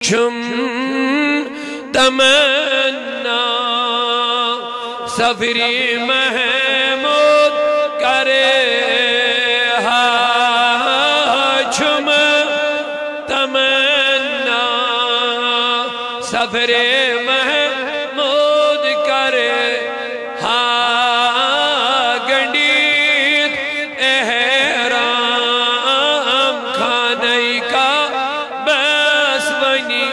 چھم تمنا سفری محمود کرے چھم تمنا سفری محمود کرے گنڈیت احرام کھانے کا بس ونی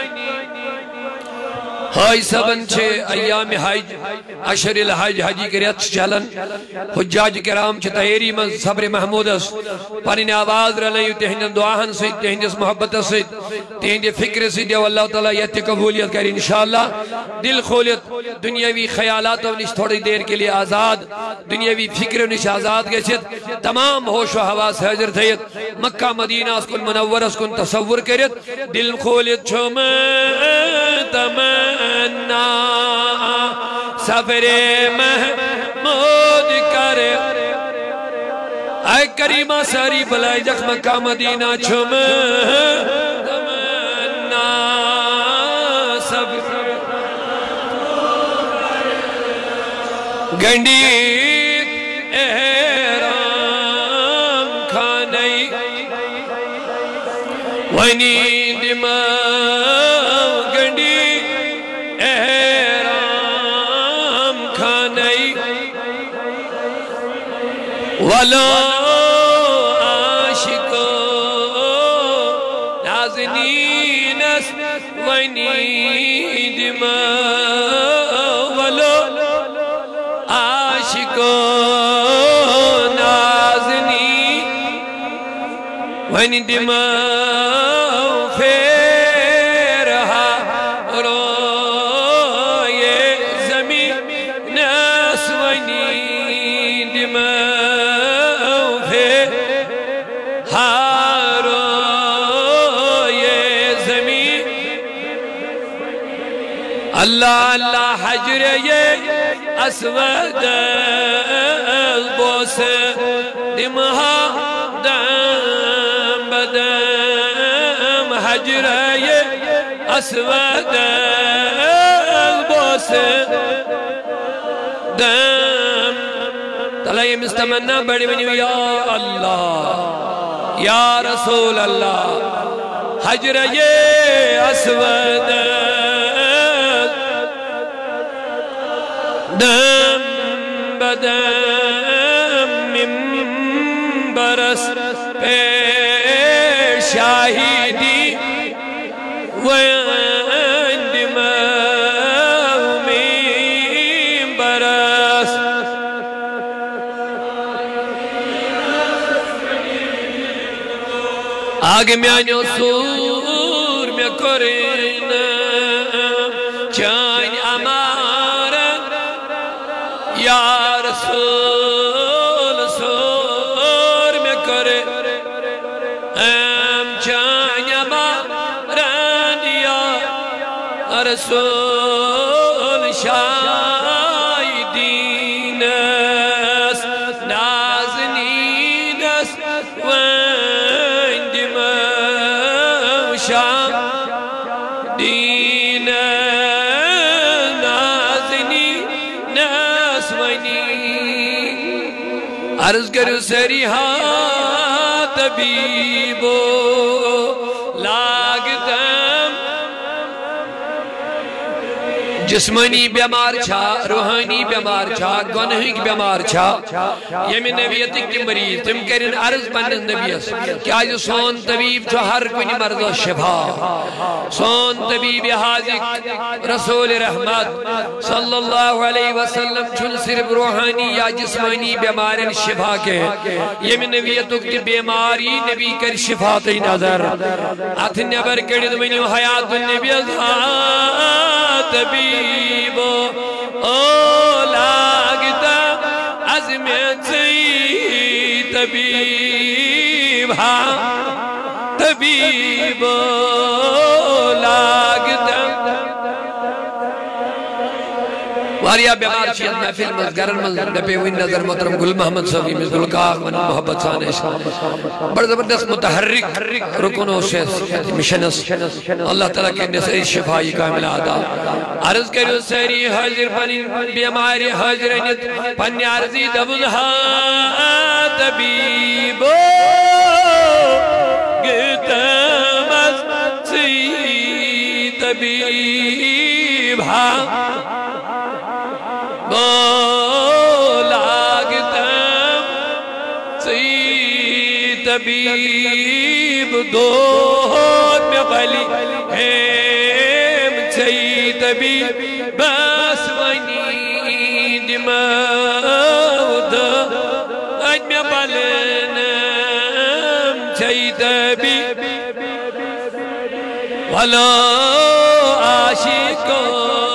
ہائی سبن چھے ایام حج اشر الحج حجی کریت چلن حجاج کرام چھے تحیری من صبر محمود اس پانین آواز رلیو تہندن دعاہن سید تہندس محبت سید تہندی فکر سید یا اللہ تعالیٰ یتی قبولیت کر انشاءاللہ دل خولیت دنیاوی خیالات و نش تھوڑی دیر کے لئے آزاد دنیاوی فکر و نش آزاد گئے تمام ہوش و حواس حاضر تھیت مکہ مدینہ اس کن منور اس کن تصور کرت دل خولیت چھم تمنا سفر محمود کرے اے کریمہ ساری بلائی جخ مکہ مدینہ چھم تمنا سفر گنڈی احرام کھانے ونی دماغ گنڈی احرام کھانے ولو عاشقو نازنینس ونی دماغ ولو عاشقو نازنی ونی دماغ فیرہا روئے زمین ناس ونی دماغ فیرہا روئے زمین اللہ اللہ حجر یہ اسود البوس دمہا دم بدم حجر یہ اسود البوس دم تلائی مستمنہ بڑی بنی یا اللہ یا رسول اللہ حجر یہ اسود دم بدم برس پہ شاہدی وندم برس آگے میں آنیو سور میں کرین چاین امارت یا رسول سور میں کرے ام چاین امارت یا رسول شاہدینس نازنینس وندم شاہدین نازنی ناس ونی عرض کرو سریحا طبیبو لاگتم جسمانی بیمار چھا روحانی بیمار چھا گناہی بیمار چھا یمی نبیتک کی مریض تم کرن عرض پنن نبیس کیا جو سون طبیب چھو ہر کنی مرض و شفا سون طبیب حاضق رسول رحمت صلی اللہ علیہ وسلم چھن صرف روحانی یا جسمانی بیمارن شفا کے یمی نبیتک کی بیماری نبی کر شفا تی نظر اتھ نبر کردو منیو حیات النبی طبیبو لاگتا عظمت سی طبیب طبیبو لاگتا واریا بیمار چیت محفل مز گرن مز نپے ہوئی نظر محترم گل محمد صفی میں گلکاق من محبت سانش بڑا زبردست متحرک رکنو سے مشنس اللہ تعالیٰ کے نسائی شفائی کامل آدھا عرض کریو سری حاضر پنی بیماری حاضر انیت پنی عرضی دبلہا طبیبو گتمز سی طبیب بولاگتم سی طبیب دود میں بلی ہم سی طبیب بس ونی دماؤد اج میں بلنم سی طبیب ولو عاشقوں